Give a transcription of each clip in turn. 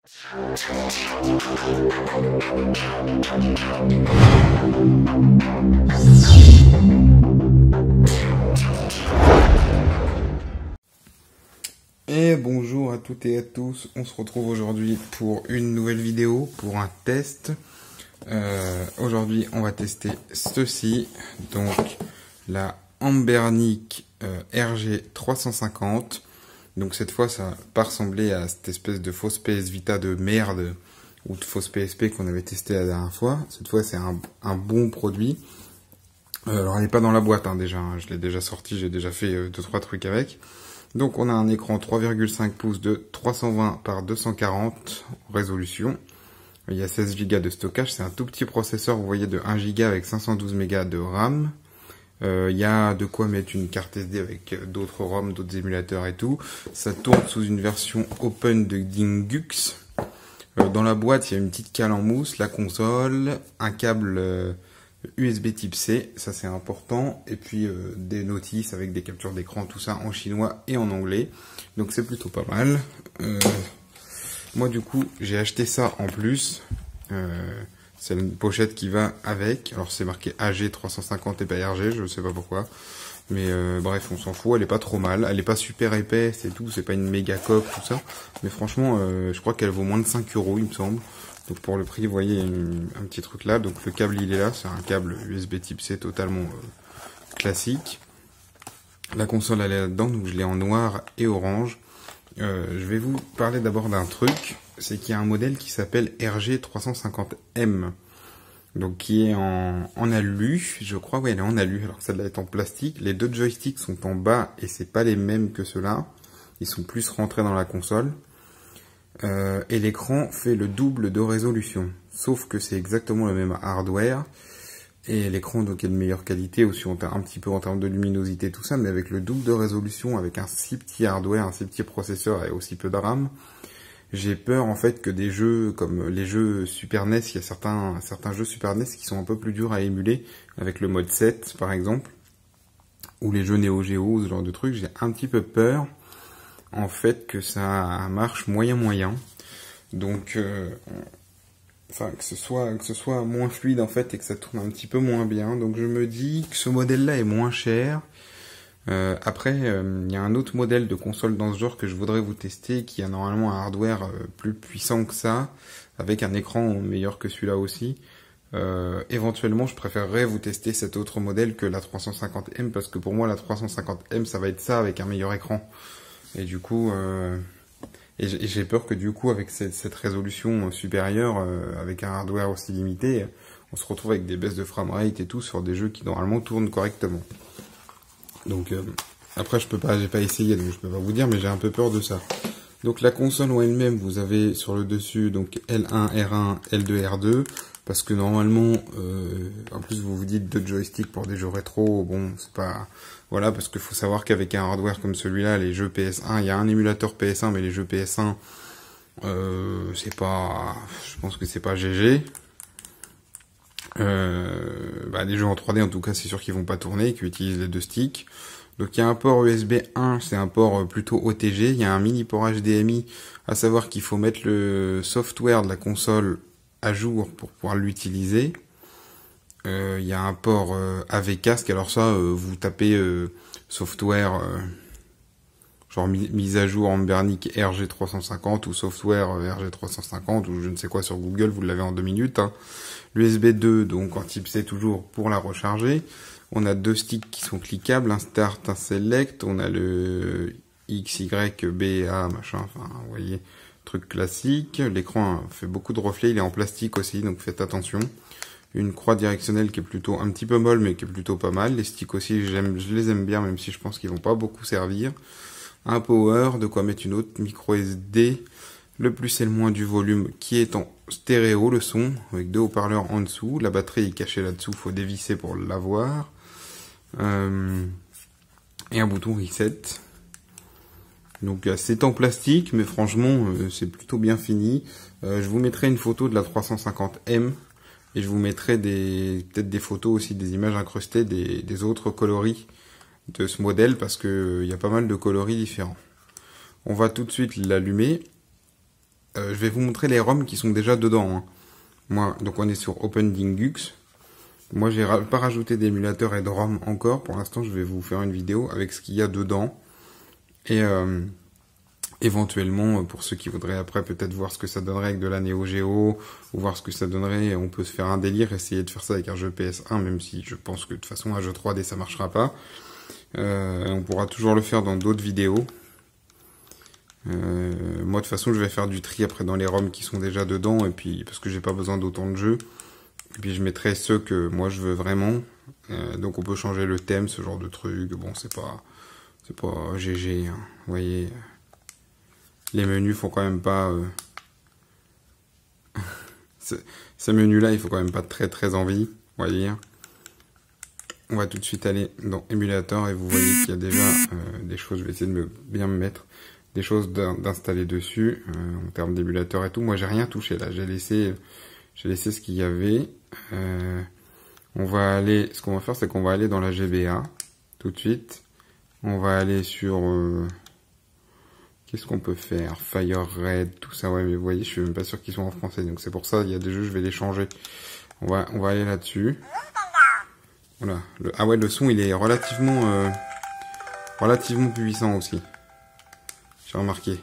Et bonjour à toutes et à tous, on se retrouve aujourd'hui pour une nouvelle vidéo, pour un test. Aujourd'hui on va tester ceci, donc la Anbernic RG350. Donc cette fois ça va pas ressembler à cette espèce de fausse PS Vita de merde ou de fausse PSP qu'on avait testé la dernière fois. Cette fois c'est un bon produit. Alors elle n'est pas dans la boîte déjà, je l'ai déjà sorti, j'ai déjà fait 2-3 trucs avec. Donc on a un écran 3,5 pouces de 320 par 240 résolution. Il y a 16 Go de stockage, c'est un tout petit processeur, vous voyez, de 1 Go avec 512 Go de RAM. Il y a de quoi mettre une carte SD avec d'autres ROM, d'autres émulateurs et tout. Ça tourne sous une version open de Dingux. Dans la boîte, il y a une petite cale en mousse, la console, un câble USB type C, ça c'est important, et puis des notices avec des captures d'écran, tout ça en chinois et en anglais, donc c'est plutôt pas mal. Moi du coup j'ai acheté ça en plus, c'est une pochette qui va avec, alors c'est marqué AG350 et pas RG, je sais pas pourquoi, mais bref on s'en fout, elle est pas trop mal, elle est pas super épaisse et tout, c'est pas une méga coque tout ça, mais franchement je crois qu'elle vaut moins de 5 € il me semble. Donc pour le prix, vous voyez un petit truc là. Donc le câble il est là, c'est un câble USB type C totalement classique. La console elle est là-dedans, donc je l'ai en noir et orange. Je vais vous parler d'abord d'un truc, c'est qu'il y a un modèle qui s'appelle RG350M. Donc qui est en alu, je crois, oui elle est en alu, alors que celle-là est en plastique. Les deux joysticks sont en bas et c'est pas les mêmes que ceux-là. Ils sont plus rentrés dans la console. Et l'écran fait le double de résolution, sauf que c'est exactement le même hardware, et l'écran donc est de meilleure qualité, aussi un petit peu en termes de luminosité, tout ça, mais avec le double de résolution, avec un si petit hardware, un si petit processeur et aussi peu de RAM, j'ai peur en fait que des jeux comme les jeux Super NES, il y a certains jeux Super NES qui sont un peu plus durs à émuler, avec le mode 7 par exemple, ou les jeux Neo Geo, ce genre de trucs, j'ai un petit peu peur en fait que ça marche moyen, donc enfin que ce soit moins fluide en fait et que ça tourne un petit peu moins bien. Donc je me dis que ce modèle là est moins cher. Après il y a un autre modèle de console dans ce genre que je voudrais vous tester, qui a normalement un hardware plus puissant que ça, avec un écran meilleur que celui-là aussi. Éventuellement je préférerais vous tester cet autre modèle que la 350M, parce que pour moi la 350M ça va être ça avec un meilleur écran. Et du coup, j'ai peur que du coup, avec cette résolution supérieure, avec un hardware aussi limité, on se retrouve avec des baisses de framerate et tout sur des jeux qui normalement tournent correctement. Donc après, j'ai pas essayé, donc je peux pas vous dire, mais j'ai un peu peur de ça. Donc la console en elle-même, vous avez sur le dessus donc L1, R1, L2, R2, parce que normalement, en plus vous vous dites deux joysticks pour des jeux rétro, bon c'est pas, voilà, parce qu'il faut savoir qu'avec un hardware comme celui-là, les jeux PS1, il y a un émulateur PS1, mais les jeux PS1, c'est pas, je pense que c'est pas GG. Les jeux en 3D en tout cas, c'est sûr qu'ils vont pas tourner, qu'ils utilisent les deux sticks. Donc il y a un port USB 1, c'est un port plutôt OTG, il y a un mini port HDMI, à savoir qu'il faut mettre le software de la console à jour pour pouvoir l'utiliser. Il y a un port AV casque, alors ça, vous tapez software, genre mise à jour Anbernic RG350 ou software RG350 ou je ne sais quoi sur Google, vous l'avez en 2 minutes. Hein. L'USB 2, donc en type C toujours pour la recharger. On a deux sticks qui sont cliquables, un Start, un Select. On a le XYBA, machin, enfin, vous voyez, truc classique. L'écran fait beaucoup de reflets, il est en plastique aussi, donc faites attention. Une croix directionnelle qui est plutôt un petit peu molle, mais qui est plutôt pas mal. Les sticks aussi, je les aime bien, même si je pense qu'ils vont pas beaucoup servir. Un power, de quoi mettre une autre micro SD. Le plus et le moins du volume qui est en stéréo, le son, avec deux haut-parleurs en dessous. La batterie est cachée là-dessous, faut dévisser pour l'avoir. Et un bouton reset. Donc c'est en plastique, mais franchement c'est plutôt bien fini. Je vous mettrai une photo de la 350M et je vous mettrai peut-être des photos aussi, des images incrustées des autres coloris de ce modèle, parce que il y a pas mal de coloris différents. On va tout de suite l'allumer. je vais vous montrer les ROM qui sont déjà dedans. Hein. Moi, donc on est sur OpenDingux. Moi, j'ai pas rajouté d'émulateur et de ROM encore. Pour l'instant, je vais vous faire une vidéo avec ce qu'il y a dedans. Et éventuellement, pour ceux qui voudraient après peut-être voir ce que ça donnerait avec de la Neo Geo, ou voir ce que ça donnerait, on peut se faire un délire, essayer de faire ça avec un jeu PS1, même si je pense que de toute façon un jeu 3D ça marchera pas. On pourra toujours le faire dans d'autres vidéos. Moi de toute façon je vais faire du tri après dans les ROM qui sont déjà dedans, et puis parce que j'ai pas besoin d'autant de jeux. Et puis je mettrai ceux que moi je veux vraiment. Donc on peut changer le thème, ce genre de truc. Bon, c'est pas GG, hein. Vous voyez, les menus font quand même pas... ces menus-là, il faut quand même pas très envie, vous voyez. On va tout de suite aller dans émulateur et vous voyez qu'il y a déjà des choses, je vais essayer de bien me mettre, des choses d'installer dessus, en termes d'émulateur et tout. Moi, j'ai rien touché là, j'ai laissé ce qu'il y avait. Ce qu'on va faire, c'est qu'on va aller dans la GBA tout de suite. On va aller sur qu'est-ce qu'on peut faire, Fire Red, tout ça. Ouais, mais vous voyez, je suis même pas sûr qu'ils sont en français, donc c'est pour ça. Il y a des jeux, je vais les changer. On va aller là-dessus. Voilà. Ah ouais, le son, il est relativement puissant aussi. J'ai remarqué.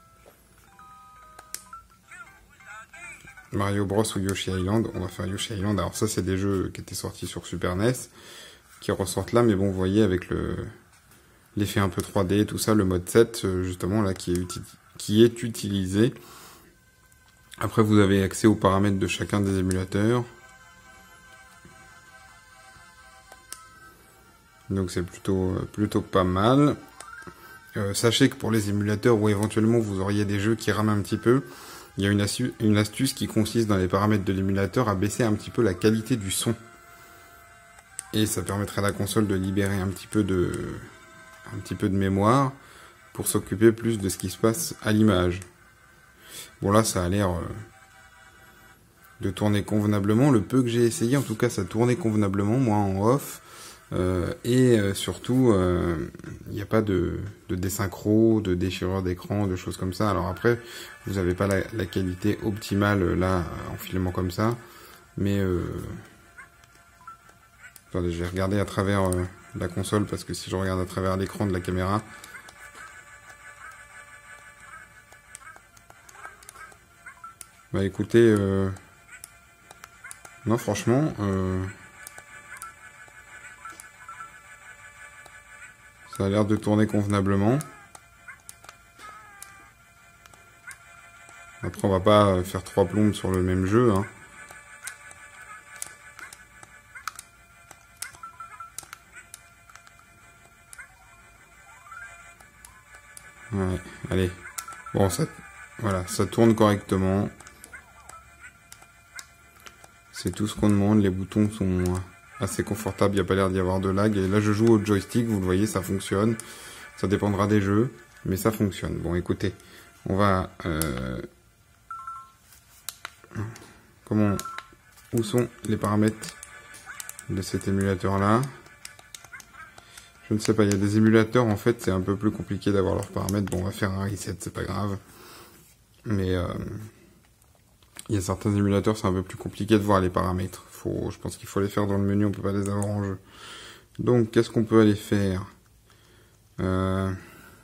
Mario Bros ou Yoshi Island. On va faire Yoshi Island. Alors ça, c'est des jeux qui étaient sortis sur Super NES, qui ressortent là, mais bon, vous voyez, avec l'effet un peu 3D, tout ça, le mode 7, justement, là, qui est utilisé. Après, vous avez accès aux paramètres de chacun des émulateurs. Donc c'est plutôt pas mal. Sachez que pour les émulateurs où éventuellement vous auriez des jeux qui rament un petit peu, il y a une astuce qui consiste dans les paramètres de l'émulateur à baisser un petit peu la qualité du son. Et ça permettrait à la console de libérer un petit peu de mémoire pour s'occuper plus de ce qui se passe à l'image. Bon là ça a l'air de tourner convenablement. Le peu que j'ai essayé, en tout cas ça tournait convenablement, moi en off. Surtout, il n'y a pas de désynchro, de déchirure d'écran, de choses comme ça. Alors après, vous n'avez pas la qualité optimale là, en filmant comme ça. Mais, attendez, je vais regarder à travers la console, parce que si je regarde à travers l'écran de la caméra... Bah écoutez, non franchement... ça a l'air de tourner convenablement. Après, on va pas faire 3 plombes sur le même jeu, hein. Ouais, allez. Bon, voilà, ça tourne correctement. C'est tout ce qu'on demande. Les boutons sont assez confortables, il n'y a pas l'air d'y avoir de lag. Et là, je joue au joystick, vous le voyez, ça fonctionne. Ça dépendra des jeux, mais ça fonctionne. Bon, écoutez, on va... Où sont les paramètres de cet émulateur-là? Je ne sais pas, il y a des émulateurs, en fait, c'est un peu plus compliqué d'avoir leurs paramètres. Bon, on va faire un reset, c'est pas grave. Mais il y a certains émulateurs, c'est un peu plus compliqué de voir les paramètres. Je pense qu'il faut les faire dans le menu, on peut pas les avoir en jeu. Donc, qu'est-ce qu'on peut aller faire? Il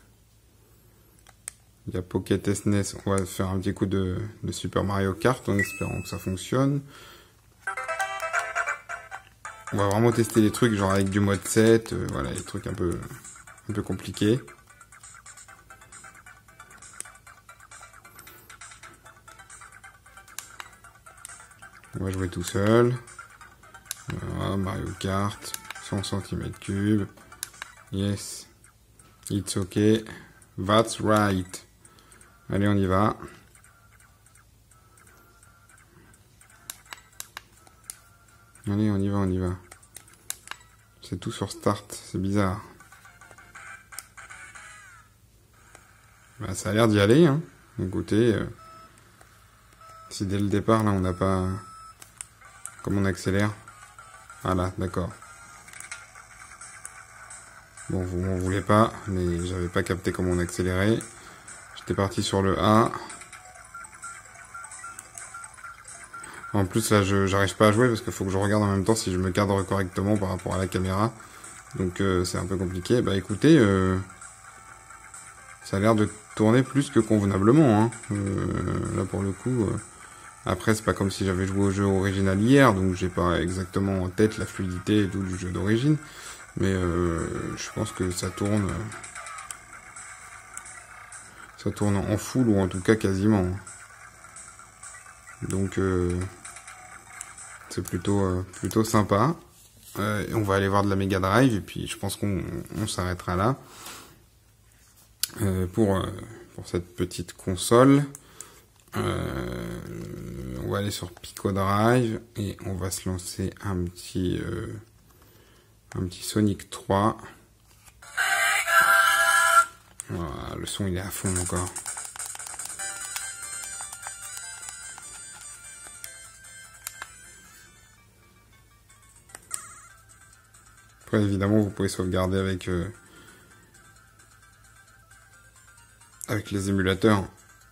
y a Pocket SNES, on va faire un petit coup de Super Mario Kart en espérant que ça fonctionne. On va vraiment tester les trucs genre avec du mode 7, voilà, les trucs un peu compliqués. On va jouer tout seul. Voilà, Mario Kart, 100 cm3. Yes. It's okay. That's right. Allez, on y va. Allez, on y va. C'est tout sur Start, c'est bizarre. Bah, ça a l'air d'y aller, hein. Écoutez, si dès le départ, là, on n'a pas... Comme on accélère. Voilà, d'accord. Bon, vous m'en voulez pas, mais j'avais pas capté comment on accélérait. J'étais parti sur le A. En plus, là, j'arrive pas à jouer parce qu'il faut que je regarde en même temps si je me cadre correctement par rapport à la caméra. Donc, c'est un peu compliqué. Bah, écoutez, ça a l'air de tourner plus que convenablement, hein. Là, pour le coup... Après, c'est pas comme si j'avais joué au jeu original hier, donc j'ai pas exactement en tête la fluidité et tout du jeu d'origine. Mais je pense que ça tourne en full, ou en tout cas quasiment. Donc c'est plutôt sympa. Et on va aller voir de la Mega Drive, et puis je pense qu'on s'arrêtera là pour cette petite console. On va aller sur Pico Drive et on va se lancer un petit Sonic 3. Voilà, le son il est à fond encore. Après évidemment vous pouvez sauvegarder avec les émulateurs.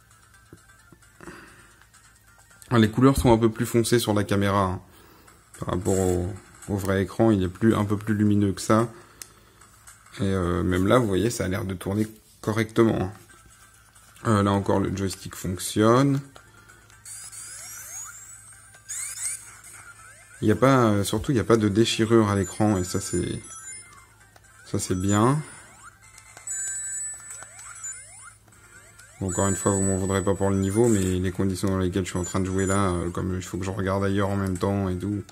Les couleurs sont un peu plus foncées sur la caméra, hein. Par rapport au vrai écran, il est un peu plus lumineux que ça. Et même là, vous voyez, ça a l'air de tourner correctement, hein. Là encore, le joystick fonctionne. Il n'y a pas, surtout, il n'y a pas de déchirure à l'écran, et ça c'est bien. Encore une fois, vous m'en voudrez pas pour le niveau, mais les conditions dans lesquelles je suis en train de jouer là, comme il faut que je regarde ailleurs en même temps et tout.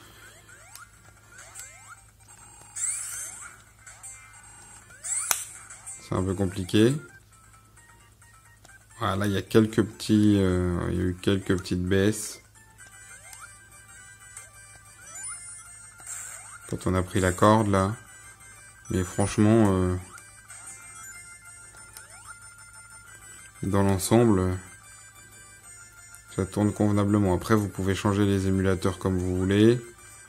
C'est un peu compliqué. Voilà, il y a il y a eu quelques petites baisses. Quand on a pris la corde là. Mais franchement, dans l'ensemble, ça tourne convenablement. Après, vous pouvez changer les émulateurs comme vous voulez.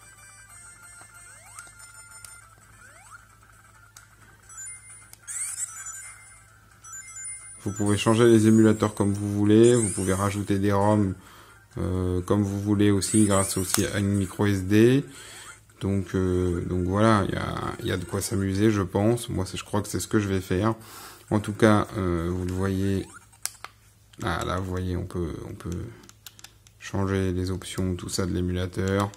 Vous pouvez changer les émulateurs comme vous voulez. Vous pouvez rajouter des ROM comme vous voulez aussi, grâce aussi à une micro SD. Donc voilà, il y a de quoi s'amuser, je pense. Moi, je crois que c'est ce que je vais faire. En tout cas, vous le voyez. Ah, là, vous voyez, on peut changer les options, tout ça de l'émulateur.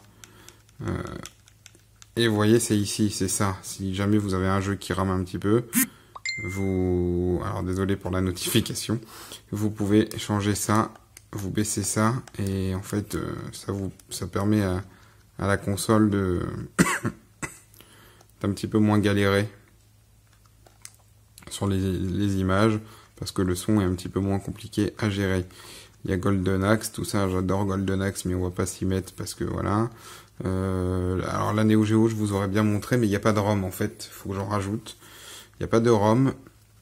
Et vous voyez, c'est ici, c'est ça. Si jamais vous avez un jeu qui rame un petit peu, alors désolé pour la notification, vous pouvez changer ça, vous baissez ça, et en fait, ça permet à la console d'un petit peu moins galérer sur les images, parce que le son est un petit peu moins compliqué à gérer. Il y a Golden Axe, tout ça, j'adore Golden Axe, mais on va pas s'y mettre parce que voilà. Alors la Neo Geo, je vous aurais bien montré, mais il n'y a pas de ROM en fait, faut que j'en rajoute. Il n'y a pas de ROM.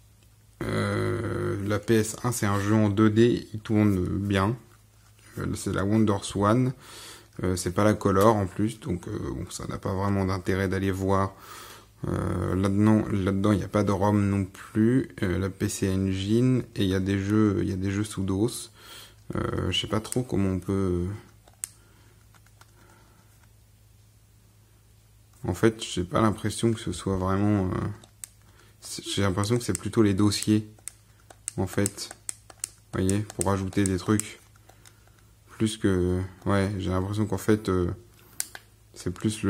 La PS1, c'est un jeu en 2D, il tourne bien. C'est la WonderSwan. C'est pas la Color en plus, donc bon, ça n'a pas vraiment d'intérêt d'aller voir. Là-dedans, il n'y a pas de ROM non plus. La PC Engine, et il y a des jeux sous DOS. Je sais pas trop comment on peut. En fait, j'ai pas l'impression que ce soit vraiment. J'ai l'impression que c'est plutôt les dossiers, en fait. Vous voyez, pour ajouter des trucs. Plus que. Ouais, j'ai l'impression qu'en fait, c'est plus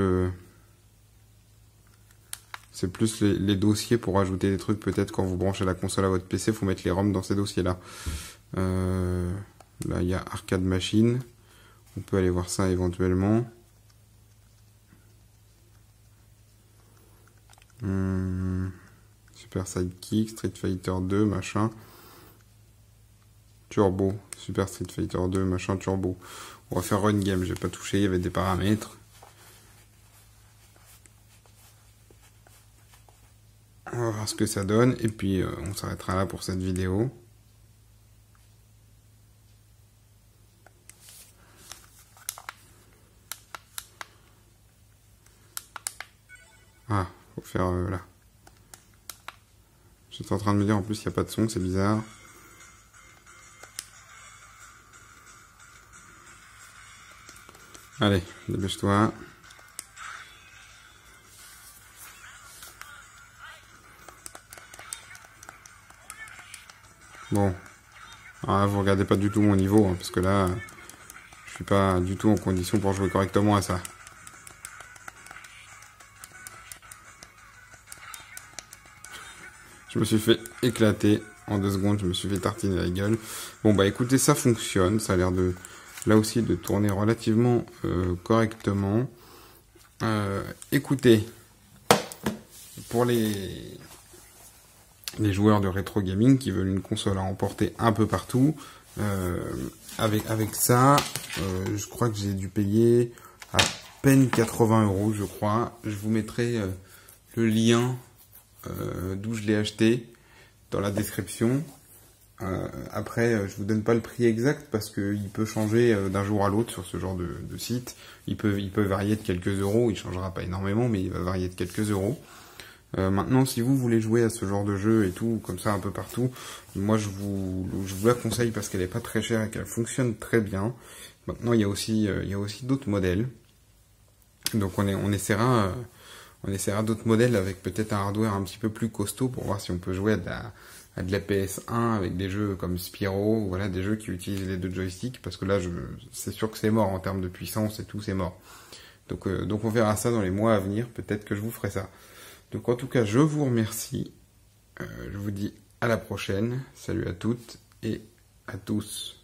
les dossiers pour ajouter des trucs. Peut-être quand vous branchez la console à votre PC, faut mettre les ROM dans ces dossiers-là. Là, il y a Arcade Machine. On peut aller voir ça éventuellement. Super Sidekick, Street Fighter 2, machin. Turbo, Super Street Fighter 2, machin, Turbo. On va faire Run Game, j'ai pas touché, il y avait des paramètres. On va voir ce que ça donne, et puis on s'arrêtera là pour cette vidéo. Ah, faut faire là. J'étais en train de me dire, en plus, il n'y a pas de son, c'est bizarre. Allez, dépêche-toi. Bon. Ah, vous regardez pas du tout mon niveau, hein, parce que là, je suis pas du tout en condition pour jouer correctement à ça. Je me suis fait éclater en 2 secondes, je me suis fait tartiner la gueule. Bon bah écoutez, ça fonctionne, ça a l'air de, là aussi, de tourner relativement correctement. Écoutez, pour les joueurs de rétro gaming qui veulent une console à emporter un peu partout, avec ça, je crois que j'ai dû payer à peine 80 €, je crois. Je vous mettrai le lien d'où je l'ai acheté dans la description. Après, je vous donne pas le prix exact parce que il peut changer d'un jour à l'autre sur ce genre de site. Il peut varier de quelques euros. Il changera pas énormément, mais il va varier de quelques euros. Maintenant, si vous voulez jouer à ce genre de jeu et tout, comme ça un peu partout, moi je vous la conseille parce qu'elle est pas très chère et qu'elle fonctionne très bien. Maintenant, il y a aussi d'autres modèles. Donc on essaiera d'autres modèles avec peut-être un hardware un petit peu plus costaud pour voir si on peut jouer à de la PS1 avec des jeux comme Spyro, voilà, des jeux qui utilisent les 2 joysticks, parce que là, c'est sûr que c'est mort en termes de puissance et tout, c'est mort. Donc on verra ça dans les mois à venir, peut-être que je vous ferai ça. Donc en tout cas, je vous remercie. Je vous dis à la prochaine. Salut à toutes et à tous.